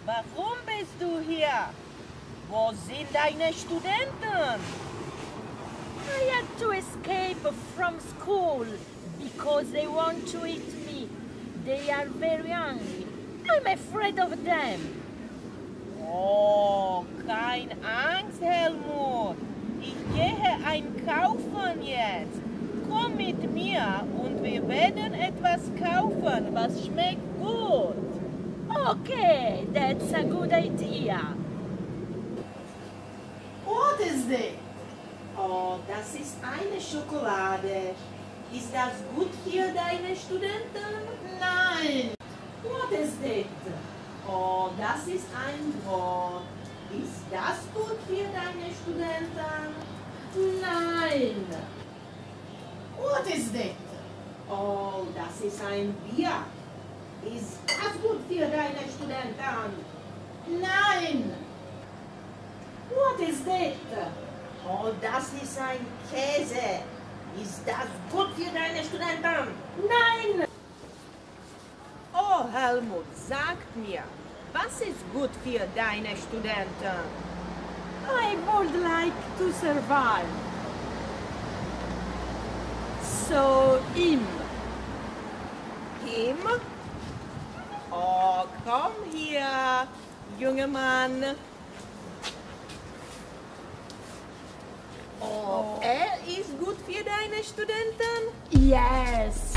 Warum bist du hier? Wo sind deine Studenten? I had to escape from school because they want to eat me. They are very hungry. I'm afraid of them. Oh, keine Angst, Helmut. Ich gehe einkaufen jetzt. Komm mit mir und wir werden etwas kaufen, was schmeckt gut. Okay, that's a good idea. What is this? Oh, das ist eine Schokolade. Ist das gut für deine Studenten? Nein. What is this? Oh, das ist ein Brot. Ist das gut für deine Studenten? Nein. What is this? Oh, das ist ein Bier. Ist das gut für deine Studenten? Nein. What is this? Oh, das ist ein Käse. Ist das gut für deine Studenten? Nein. Oh, Helmut, sagt mir, was ist gut für deine Studenten? I would like to survive. So, him. Him? Oh, komm hier, junger Mann. Oh, er ist gut für deine Studenten? Yes.